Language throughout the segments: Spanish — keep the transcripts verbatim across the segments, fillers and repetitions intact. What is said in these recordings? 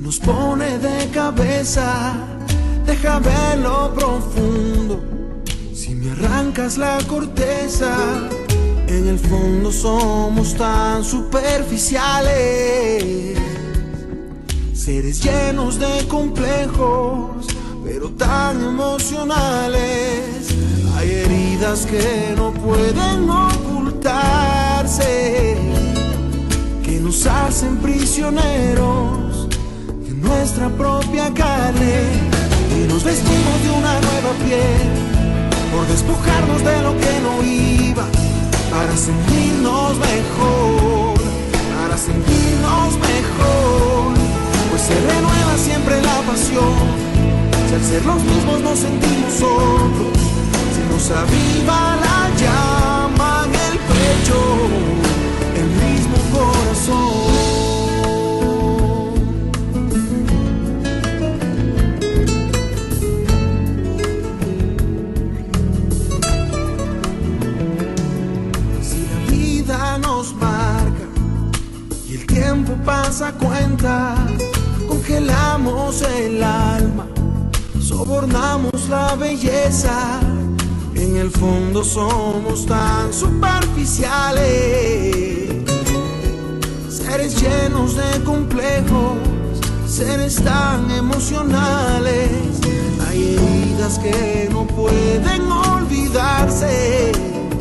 nos pone de cabeza. Deja ver lo profundo. Si me arrancas la corteza, en el fondo somos tan superficiales, seres llenos de complejos, pero tan emocionales. Hay heridas que no pueden ocultarse, que nos hacen prisioneros de nuestra propia carne. Y nos vestimos de una nueva piel por despojarnos de lo que no iba, para sentirnos mejor, para sentirnos mejor. Pues se renueva siempre la pasión, si al ser los mismos nos sentimos otros, si nos aviva la llama en el pecho, el mismo corazón. Nos marca y el tiempo pasa cuenta, congelamos el alma, sobornamos la belleza. En el fondo somos tan superficiales, seres llenos de complejos, seres tan emocionales. Hay heridas que no pueden olvidarse,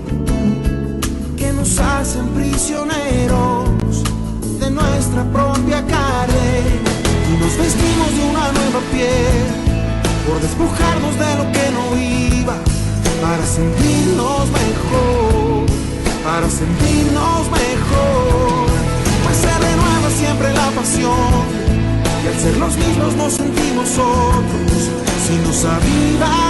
nos hacen prisioneros de nuestra propia carne. Y nos vestimos de una nueva piel por despojarnos de lo que no iba, para sentirnos mejor, para sentirnos mejor. Pues se renueva siempre la pasión, y al ser los mismos nos sentimos otros, si nos aviva